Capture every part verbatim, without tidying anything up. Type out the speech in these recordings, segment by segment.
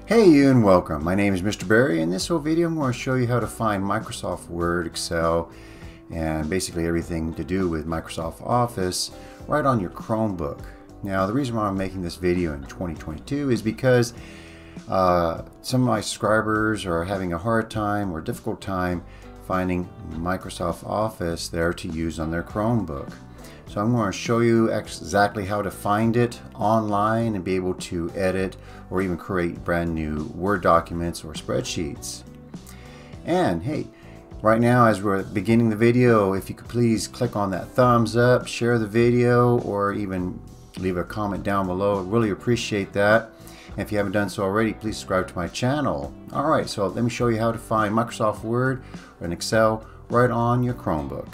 Hey you and welcome. My name is Mister Barry. In this whole video I'm going to show you how to find Microsoft Word, Excel, and basically everything to do with Microsoft Office right on your Chromebook. Now the reason why I'm making this video in twenty twenty-two is because uh, some of my subscribers are having a hard time or difficult time finding Microsoft Office there to use on their Chromebook. So I'm going to show you exactly how to find it online and be able to edit or even create brand new Word documents or spreadsheets. And hey, right now as we're beginning the video, if you could please click on that thumbs up, share the video, or even leave a comment down below. I really appreciate that. And if you haven't done so already, please subscribe to my channel. Alright, so let me show you how to find Microsoft Word and Excel right on your Chromebook.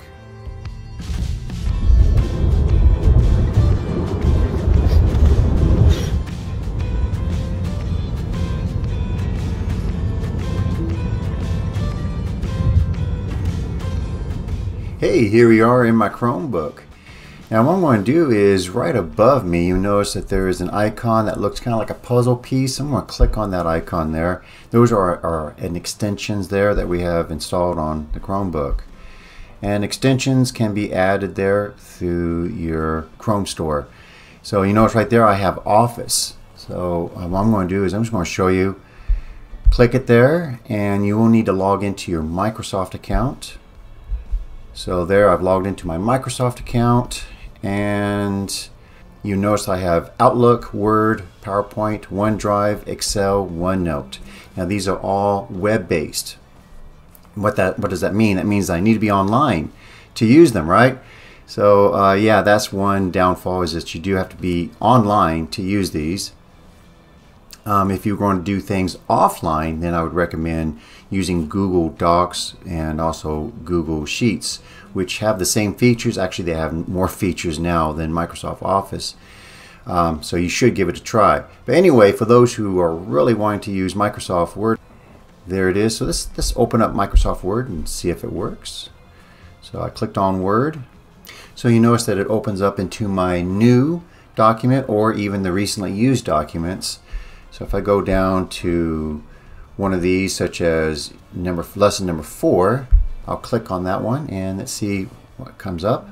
Hey, here we are in my Chromebook. Now what I'm going to do is right above me, you notice that there is an icon that looks kind of like a puzzle piece. I'm going to click on that icon there. Those are our an extensions there that we have installed on the Chromebook. And extensions can be added there through your Chrome store. So you notice right there I have Office. So um, what I'm going to do is I'm just going to show you. Click it there and you will need to log into your Microsoft account. So there I've logged into my Microsoft account and you notice I have Outlook, Word, PowerPoint, OneDrive, Excel, OneNote. Now these are all web-based. What that what does that mean? That means I need to be online to use them, right? So uh, yeah, that's one downfall, is that you do have to be online to use these. Um, if you're going to do things offline, then I would recommend using Google Docs and also Google Sheets, which have the same features. Actually, they have more features now than Microsoft Office. Um, so you should give it a try. But anyway, for those who are really wanting to use Microsoft Word, there it is. So let's, let's open up Microsoft Word and see if it works. So I clicked on Word. So you notice that it opens up into my new document or even the recently used documents. So if I go down to one of these, such as number lesson number four, I'll click on that one and let's see what comes up.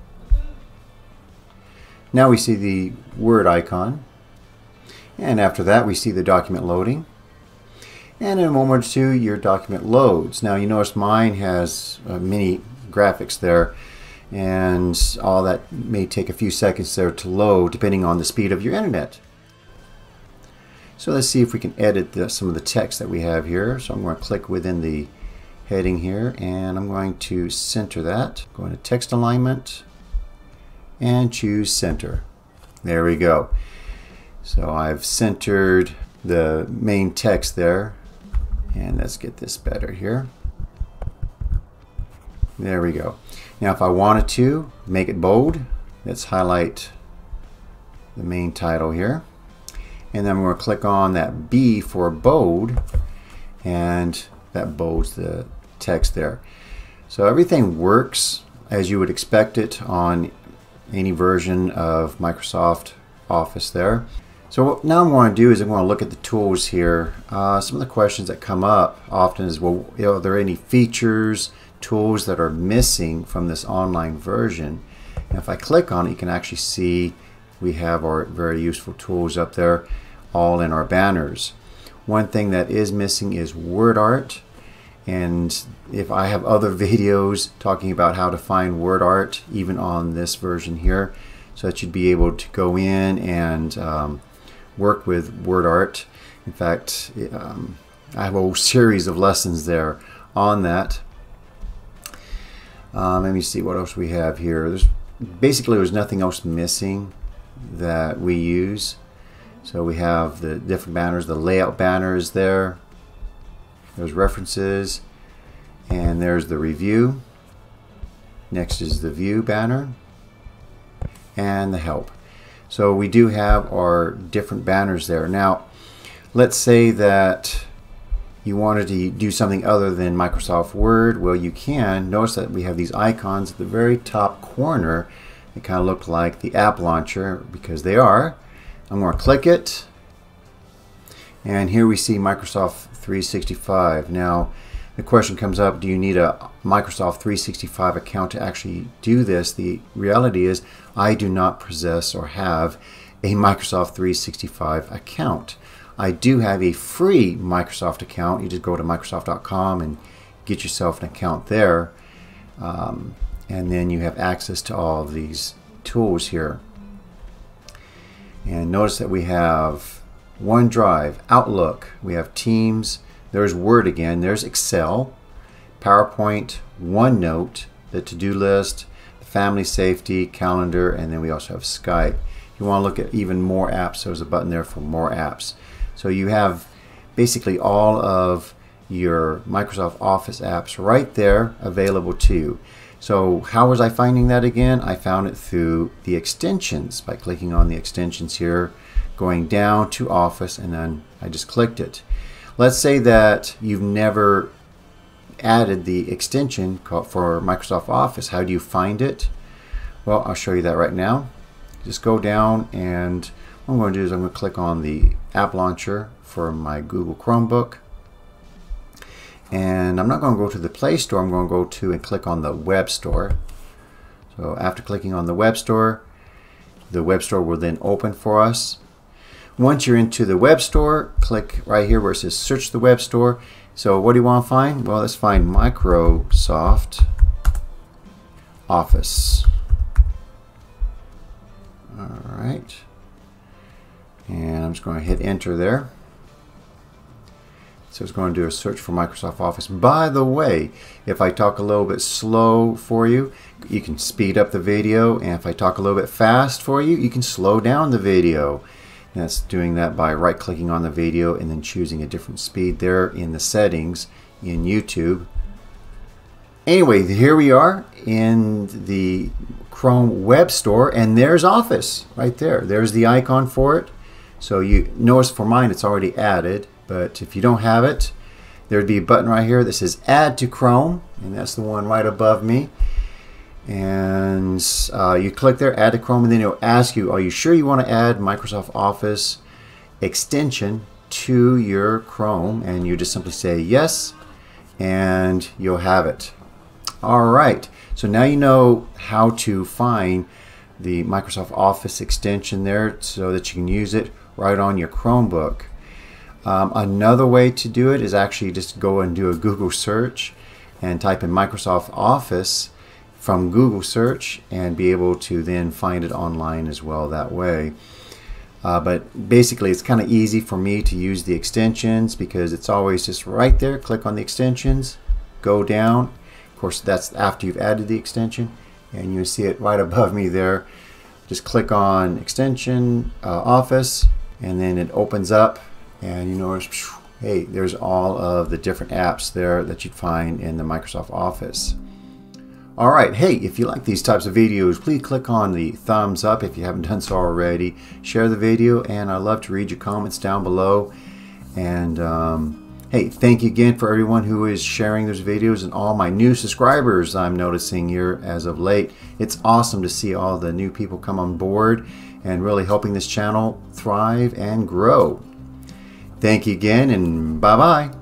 Now we see the Word icon, and after that we see the document loading, and in a moment or two your document loads. Now you notice mine has uh, many graphics there, and all that may take a few seconds there to load depending on the speed of your internet. So let's see if we can edit the, some of the text that we have here. So I'm going to click within the heading here and I'm going to center that. Go into text alignment and choose center. There we go. So I've centered the main text there, and let's get this better here. There we go. Now if I wanted to make it bold, let's highlight the main title here. And then I'm going to click on that B for bold, and that bolds the text there. So everything works as you would expect it on any version of Microsoft Office there. So what now I'm going to do is I'm going to look at the tools here. Uh, some of the questions that come up often is, well, you know, are there any features, tools that are missing from this online version? And if I click on it, you can actually see we have our very useful tools up there, all in our banners. One thing that is missing is word art, and if I have other videos talking about how to find word art even on this version here, so that you'd be able to go in and um, work with word art. In fact, um, I have a whole series of lessons there on that. Um, let me see what else we have here. There's basically there's nothing else missing that we use. So we have the different banners, the layout banners there, there's references, and there's the review. Next is the view banner and the help. So we do have our different banners there. Now let's say that you wanted to do something other than Microsoft Word. Well, you can. Notice that we have these icons at the very top corner. They kind of look like the app launcher because they are. I'm going to click it, And here we see Microsoft three sixty-five. Now the question comes up, do you need a Microsoft three sixty-five account to actually do this? The reality is I do not possess or have a Microsoft three sixty-five account. I do have a free Microsoft account. You just go to Microsoft dot com and get yourself an account there. Um, and then you have access to all of these tools here. And notice that we have OneDrive, Outlook, we have Teams, there's Word again, there's Excel, PowerPoint, OneNote, the to-do list, family safety, calendar, and then we also have Skype. If you want to look at even more apps, there's a button there for more apps. So you have basically all of your Microsoft Office apps right there available to you. So how was I finding that again? I found it through the extensions by clicking on the extensions here, going down to Office, and then I just clicked it. Let's say that you've never added the extension for Microsoft Office. How do you find it? Well, I'll show you that right now. Just go down, and what I'm going to do is I'm going to click on the app launcher for my Google Chromebook. And I'm not going to go to the Play Store, I'm going to go to and click on the Web Store. So after clicking on the Web Store, the Web Store will then open for us. Once you're into the Web Store, click right here where it says Search the Web Store. So what do you want to find? Well, let's find Microsoft Office. Alright. And I'm just going to hit enter there. So it's going to do a search for Microsoft Office. By the way, if I talk a little bit slow for you, you can speed up the video, and if I talk a little bit fast for you, you can slow down the video. And that's doing that by right-clicking on the video and then choosing a different speed there in the settings in YouTube. Anyway, here we are in the Chrome Web Store, and there's Office right there. There's the icon for it. So you notice for mine it's already added. But if you don't have it, there would be a button right here that says Add to Chrome, and that's the one right above me. And uh, you click there, Add to Chrome, and then it'll ask you, are you sure you want to add Microsoft Office extension to your Chrome? And you just simply say yes, and you'll have it. All right, so now you know how to find the Microsoft Office extension there so that you can use it right on your Chromebook. Um, another way to do it is actually just go and do a Google search and type in Microsoft Office from Google search and be able to then find it online as well that way. Uh, but basically it's kind of easy for me to use the extensions because it's always just right there. Click on the extensions, go down. Of course that's after you've added the extension, and you see it right above me there. Just click on extension uh, Office, and then it opens up. And you notice, hey, there's all of the different apps there that you'd find in the Microsoft Office. All right, hey, if you like these types of videos, please click on the thumbs up if you haven't done so already. Share the video, and I'd love to read your comments down below. And um, hey, thank you again for everyone who is sharing those videos and all my new subscribers I'm noticing here as of late. It's awesome to see all the new people come on board and really helping this channel thrive and grow. Thank you again, and bye-bye.